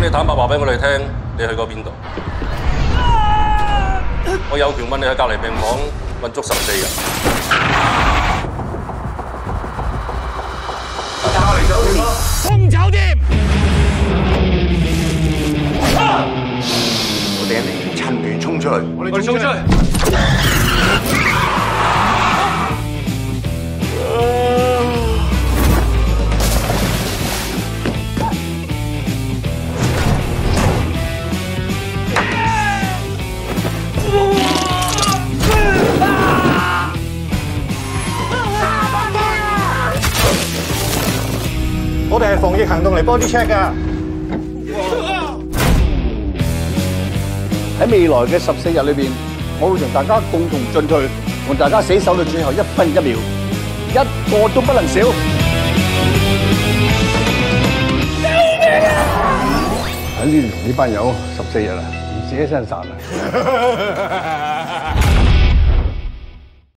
你坦白話俾我哋聽，你去過邊度？我有權問你喺隔離病房困足14日。 隔離酒店咯， 封酒店。 我哋一定趁亂衝出去。 我哋衝出去。 我哋係防疫行動嚟body check㗎。喺未來嘅14日裏邊，我會同大家共同進退，同大家死守到最後1分1秒，一個都不能少。救命啊！喺呢度同呢班友14日啦，唔自己身散啦。